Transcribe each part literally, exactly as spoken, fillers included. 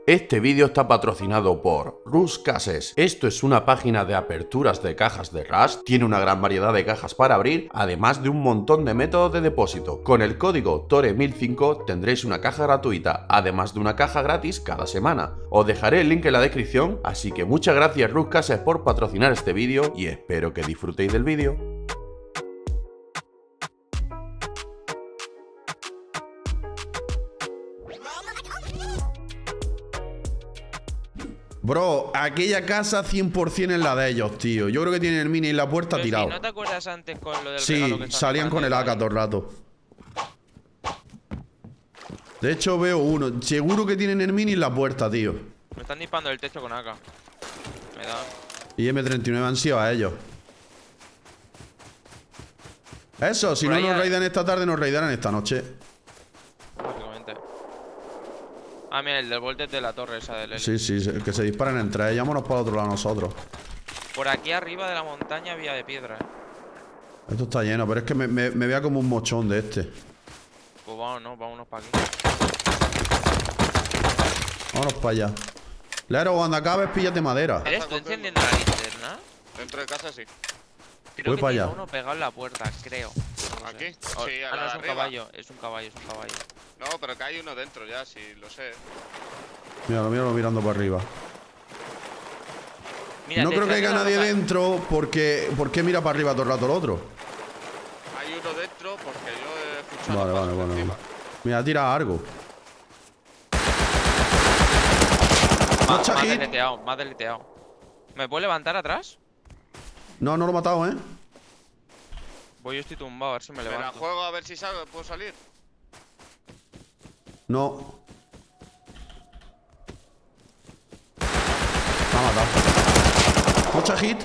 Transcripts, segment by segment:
Este vídeo está patrocinado por Rust Cases. Esto es una página de aperturas de cajas de Rust, tiene una gran variedad de cajas para abrir, además de un montón de métodos de depósito. Con el código T O R E mil cinco tendréis una caja gratuita, además de una caja gratis cada semana. Os dejaré el link en la descripción, así que muchas gracias Rust Cases por patrocinar este vídeo y espero que disfrutéis del vídeo. Bro, aquella casa cien por cien es la de ellos, tío. Yo creo que tienen el mini en la puerta Pero tirado. Si, ¿no te acuerdas antes con lo del Sí, regalo que salían con el A K todo el rato. De hecho veo uno. Seguro que tienen el mini en la puerta, tío. Me están disparando el techo con A K. Me da. Y M treinta y nueve han sido a ellos. Eso, si Por no ahí nos hay- raidan esta tarde, nos raidarán esta noche. Básicamente. Ah, mira, el del voltes de la torre esa del L. Sí, sí, se- que se disparen entre ellos. Vámonos para el otro lado nosotros. Por aquí arriba de la montaña había de piedra, eh. Esto está lleno, pero es que me, me, me vea como un mochón de este. Pues vámonos, vámonos para aquí. Vámonos para allá. Lero, cuando acabes, píllate madera. ¿Eres tú encendiendo la linterna? Dentro de casa sí. Creo Voy que para tiene allá. uno pegado en la puerta, creo. No lo ¿Aquí? sé. Oh, Sí, a ah, la no, es de un arriba. caballo, es un caballo, es un caballo. No, pero que hay uno dentro ya, sí, lo sé. Míralo, míralo mirando para arriba. Mira, No creo que detrás de haya la nadie roca- dentro porque... ¿Por qué mira para arriba todo el rato el otro? Hay uno dentro porque yo he escuchado. Vale, pasos vale, vale, encima. vale. Mira, tira algo. Más, Mucha más hit. deleteado, más deleteado. ¿Me puedo levantar atrás? No, no lo he matado, ¿eh? Voy, yo estoy tumbado, a ver si me Me la levanto. juego a ver si salgo, puedo salir. No. Me ha matado. Mucha hit.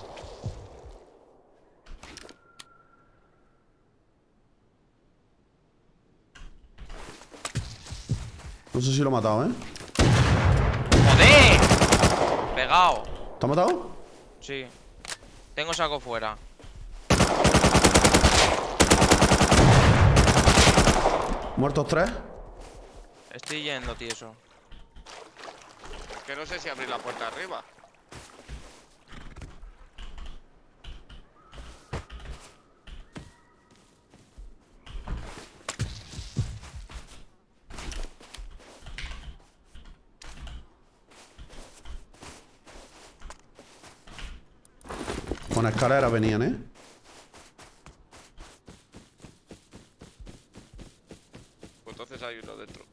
No sé si lo he matado, ¿eh? ¡Joder! Pegado. ¿Te ha matado? Sí. Tengo saco fuera. ¿Muertos tres? Estoy yendo, tío, eso. Que no sé si abrir la puerta arriba. Con escaleras venían, ¿eh? Pues entonces hay uno dentro.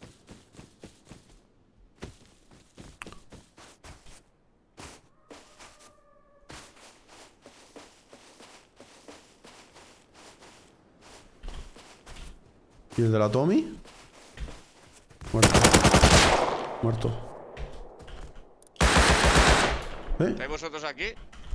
¿Y el de la Tommy? Muerto. Muerto. ¿Eh? ¿Estáis vosotros aquí?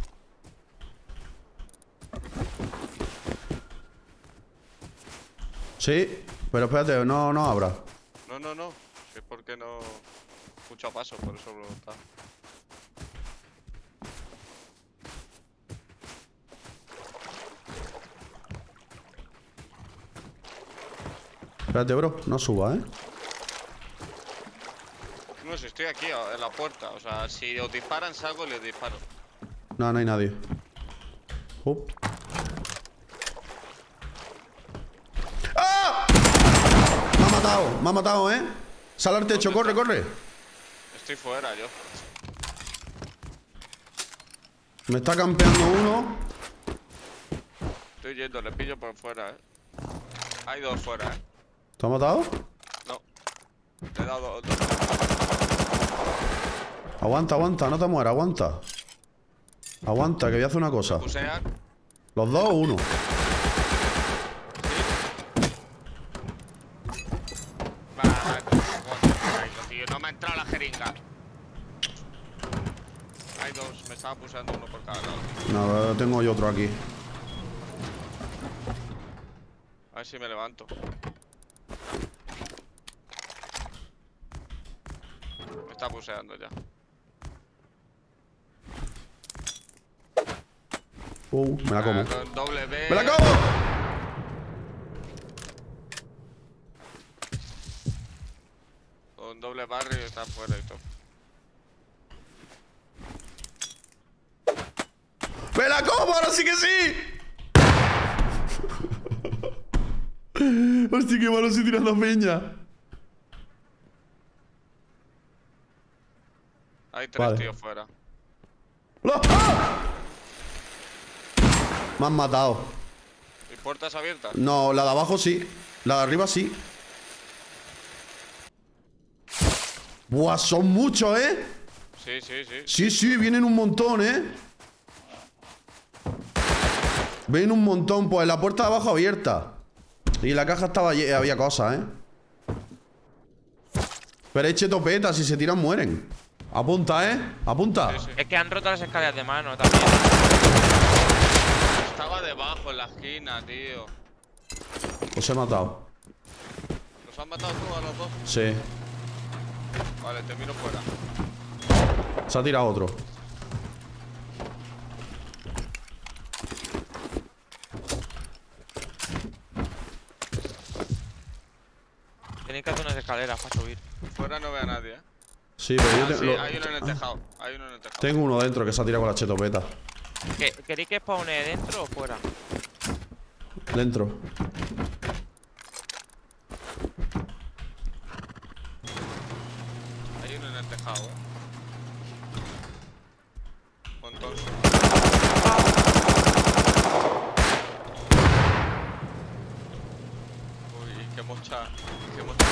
Sí, pero espérate, no, no abra. No, no, no. Es porque no escucho paso, por eso lo está. Espérate, bro, no suba, ¿eh? No sé, estoy aquí en la puerta. O sea, si os disparan, salgo y les disparo. No, no hay nadie. Up. ¡Ah! Me ha matado, me ha matado, ¿eh? Sal al techo, corre, corre. Estoy fuera yo. Me está campeando uno. Estoy yendo, le pillo por fuera, eh. Hay dos fuera, eh. ¿Te ha matado? No. Le he dado dos. dos. Aguanta, aguanta, no te mueras, aguanta. Aguanta, que voy a hacer una cosa. Pusean. ¿Los dos o uno? Va, coño, tío, no me ha entrado la jeringa. Hay dos, me estaba pulsando uno por cada lado. No, tengo yo otro aquí. A ver si me levanto. Me está pulseando ya. Uh, me la como. Ah, con doble B. ¡Me la como! Con doble barrio y está afuera y todo. ¡Me la como! ¡Ahora sí que sí! Hostia, qué malo estoy tirando peña. Hay tres Vale. tíos fuera. ¡No! ¡Ah! Me han matado. ¿Y puertas abiertas? No, la de abajo sí. La de arriba sí. Buah, son muchos, ¿eh? Sí, sí, sí. Sí, sí, vienen un montón, ¿eh? Ven un montón. Pues la puerta de abajo abierta. Y la caja estaba lle- había cosas, ¿eh? Pero eche topeta, si se tiran mueren. Apunta, ¿eh? Apunta. Sí, sí. Es que han roto las escaleras de mano también. Estaba debajo en la esquina, tío. Los he matado. ¿Los han matado tú a los dos? Sí. Vale, te miro fuera. Se ha tirado otro. Tenéis que hacer unas escaleras para subir. Fuera no ve a nadie, ¿eh? Sí, pero yo Ah, te- sí, lo- hay uno en el tejado. Hay uno en el tejado. tengo uno dentro que se ha tirado con la chetopeta. ¿Qué- ¿Queréis que spawne dentro o fuera? Dentro. Hay uno en el tejado, ¿eh? Montón. Uy, qué mocha. Qué mocha.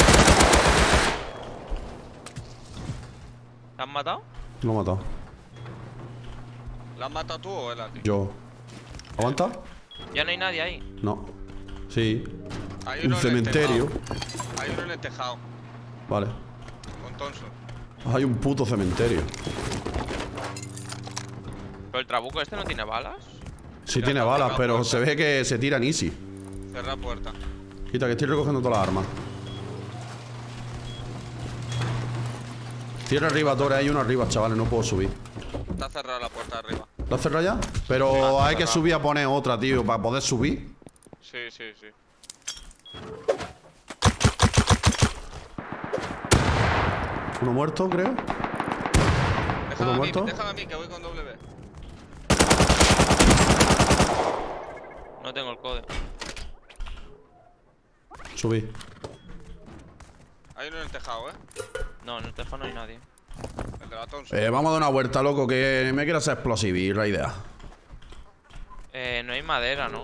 ¿Te han matado? Lo he matado. ¿La has matado tú o él a ti? Yo. ¿Aguanta? Ya no hay nadie ahí. No. Sí. Hay Un uno en el cementerio. tejado. Hay uno en el tejado. Vale. Con Thompson. Hay un puto cementerio. ¿Pero el trabuco este no tiene balas? Sí Ya tiene está, balas, venga, pero puerta. se ve que se tiran easy. Cerra puerta. Quita, que estoy recogiendo todas las armas. Tierra arriba, Torre. Hay uno arriba, chavales. No puedo subir. Está cerrada la puerta de arriba. ¿La has cerrado ya? Pero está hay que cerrado. subir a poner otra, tío, para poder subir. Sí, sí, sí. Uno muerto, creo. Déjame a mí, muerto? déjame a mí que voy con W. No tengo el code. Subí. Hay uno en el tejado, ¿eh? No, en el teléfono no hay nadie. El de la Thompson. Eh, vamos a dar una vuelta, loco, que me quiero hacer explosivo, la idea. Eh, no hay madera, ¿no?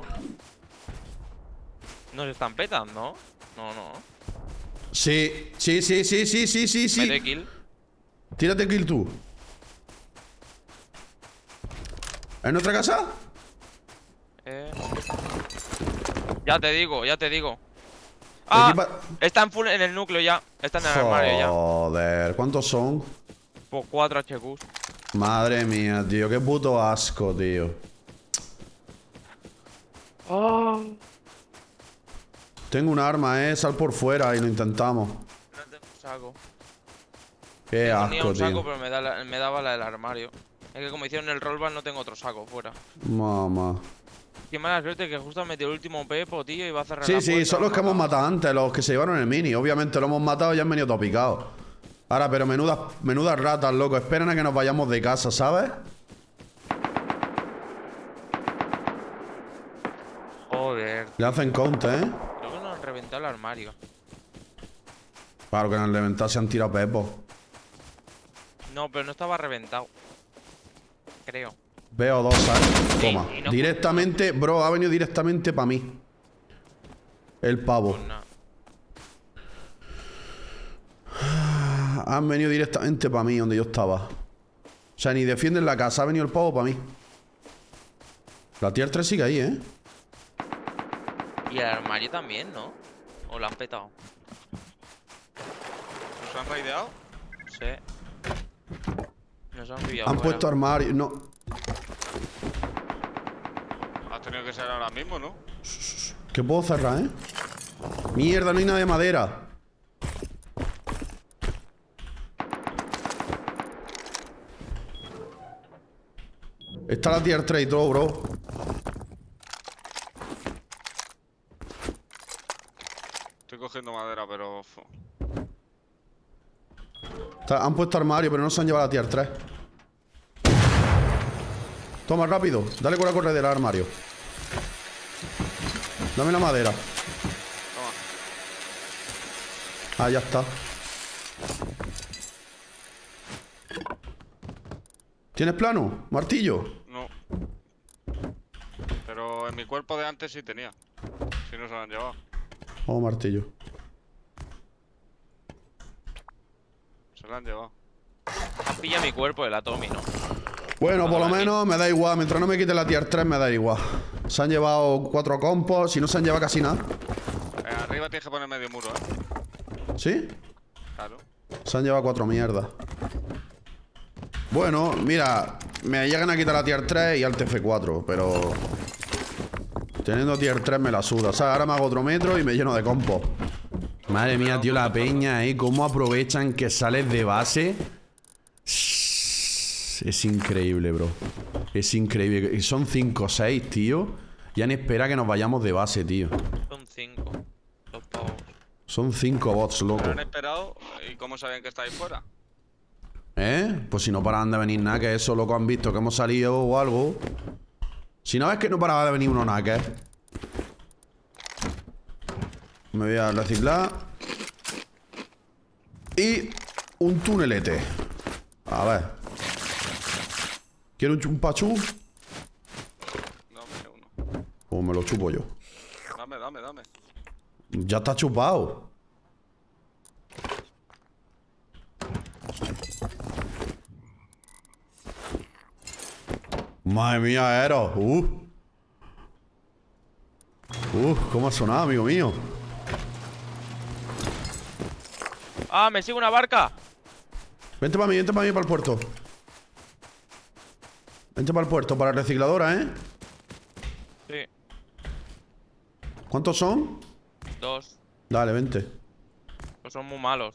Nos están petando. No, no. Sí, sí, sí, sí, sí, sí, sí, Mete sí. kill. Tírate kill tú. ¿En nuestra casa? Eh... Ya te digo, ya te digo. ¡Ah! Equipa- Está en full en el núcleo ya. Está en el armario ya. Joder, ¿cuántos son? Por cuatro H Qs. Madre mía, tío, qué puto asco, tío. Tengo un arma, eh, sal por fuera y lo intentamos. No tengo saco. Qué Tenía asco, un saco, tío. pero me, da la- me daba la del armario. Es que como hicieron el rollback no tengo otro saco fuera. Mamá. Qué mala suerte que justo metió el último pepo, tío, y va a cerrar Sí, la sí, puerta, son los lo que hemos mataba. matado antes, los que se llevaron el mini. Obviamente lo hemos matado y han venido todos picados. Ahora, pero menudas, menudas ratas, loco. Esperan a que nos vayamos de casa, ¿sabes? Joder. Le hacen counter, ¿eh? Creo que nos han reventado el armario. Claro que en el elemental se han tirado pepos. No, pero no estaba reventado. Creo. Veo dos, ¿sabes? Toma. y no- Directamente, bro, ha venido directamente para mí. El pavo. Pues nada. Han venido directamente para mí, donde yo estaba. O sea, ni defienden la casa, ha venido el pavo para mí. La tier tres sigue ahí, ¿eh? Y el armario también, ¿no? ¿O lo han petado? ¿Nos han raideado? Sí. Nos han pillado. Han fuera. puesto armario. No. Ha tenido que ser ahora mismo, ¿no? ¿Qué puedo cerrar, eh? Mierda, no hay nada de madera. Está la tier tres y todo, bro. Estoy cogiendo madera, pero... fu- Está- han puesto armario, pero no se han llevado la tier tres. Toma, rápido. Dale con la corredera al armario. Dame la madera. Toma. Ah, ya está. ¿Tienes plano? ¿Martillo? No. Pero en mi cuerpo de antes sí tenía. Si no se lo han llevado. Oh, martillo. Se lo han llevado. Pilla mi cuerpo el Atomi, ¿no? Bueno, por lo menos me da igual. Mientras no me quite la tier tres me da igual. Se han llevado cuatro compos. Si no se han llevado casi nada. Eh, arriba tienes que poner medio muro, ¿eh? ¿Sí? Claro. Se han llevado cuatro mierdas. Bueno, mira, me llegan a quitar la tier tres y al T F cuatro, pero teniendo tier tres me la suda. O sea, ahora me hago otro metro y me lleno de compo. Madre mía, tío, la peña, ¿eh? Cómo aprovechan que sales de base. Es increíble, bro. Es increíble. Y son cinco o seis, tío. Ya ni espera que nos vayamos de base, tío. Son cinco. Dos pavos. Son cinco bots, loco. Pero han esperado. ¿Y cómo saben que estáis fuera? ¿Eh? Pues si no paran de venir nada, que eso, loco, han visto que hemos salido o algo. Si no es que no paraba de venir uno nada, ¿qué? Me voy a reciclar. Y un tunelete. A ver. ¿Quiero un chumpachú? Dame uno. O me lo chupo yo. Dame, dame, dame. Ya está chupado. Madre mía, Eros. Uh. Uh, ¿cómo ha sonado, amigo mío? ¡Ah, me sigue una barca! Vente para mí, vente para mí, para el puerto. Vente para el puerto, para la recicladora, ¿eh? Sí. ¿Cuántos son? Dos. Dale, vente. Pues son muy malos.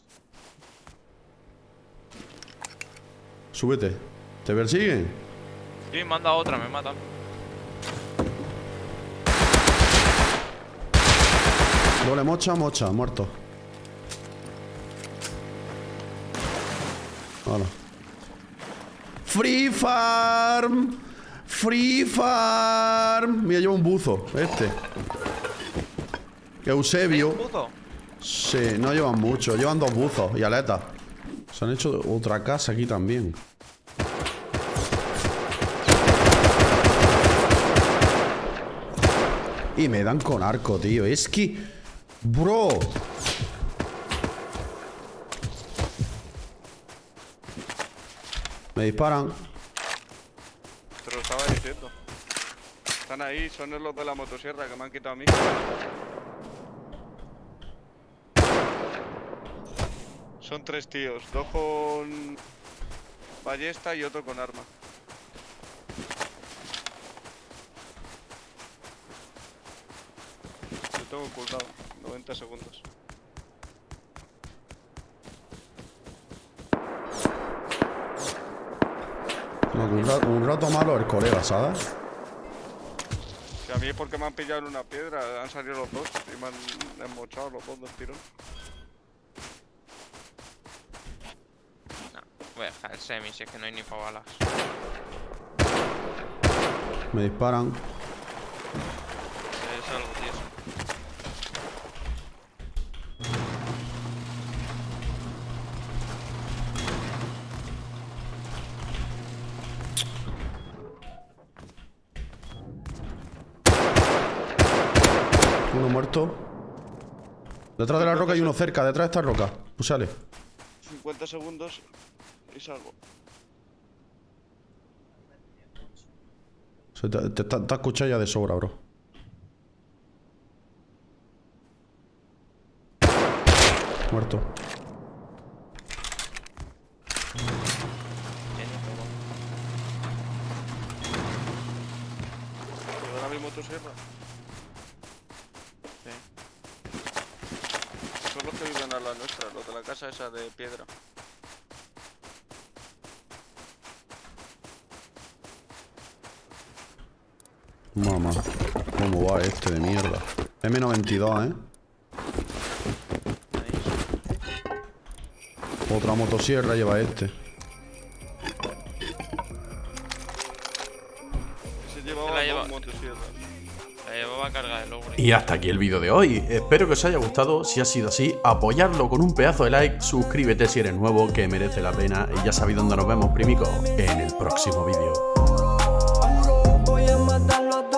Súbete. ¿Te persiguen? Sí, manda otra, me matan. Doble mocha, mocha, muerto. Hola. Free Farm. Free Farm. Mira, lleva un buzo, este. Eusebio. ¿Un buzo? Sí, no llevan mucho. Llevan dos buzos y aletas. Se han hecho otra casa aquí también. Y me dan con arco, tío. Es que... Bro. Me disparan. Te lo estaba diciendo. Están ahí, son los de la motosierra que me han quitado a mí. Son tres tíos, dos con ballesta y otro con arma. Lo tengo ocultado, noventa segundos. No, un, rato, un rato malo el colega, ¿sabes? Que a mí es porque me han pillado en una piedra, han salido los dos y me han embochado los dos del tirón. No, voy a dejar el semi si es que no hay ni para balas. Me disparan. Es algo tieso. Uno muerto. Detrás de la roca hay uno cerca, detrás de esta roca. Pues sale. cincuenta segundos y salgo. Se te, te, te, te has escuchado ya de sobra, bro. Muerto. ¿Llevar a mi motosierra? Sí. Son los que viven a la nuestra, los de la casa esa de piedra. Mamá. ¿Cómo va este de mierda? M noventa y dos, ¿eh? Otra motosierra lleva este. Se llevaba La lleva- dos motosierras. La llevaba cargada el ogre. Y hasta aquí el vídeo de hoy. Espero que os haya gustado. Si ha sido así, apoyadlo con un pedazo de like. Suscríbete si eres nuevo, que merece la pena. Y ya sabéis dónde nos vemos, primicos, en el próximo vídeo. Voy a matarlo a